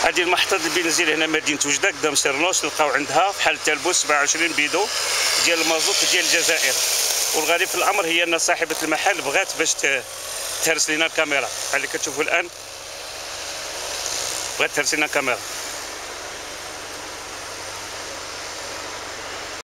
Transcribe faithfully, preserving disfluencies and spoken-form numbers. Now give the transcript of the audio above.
هذه المحطة البنزين هنا مدينة وجدة قدام سيرنوس، نلقاو عندها بحال التلبوس سبعة وعشرين بيدو ديال المازوت ديال الجزائر. والغريب في الامر هي ان صاحبة المحل بغات باش تهرس لنا الكاميرا، بحال اللي كتشوفوا الان بغات تهرس لنا الكاميرا.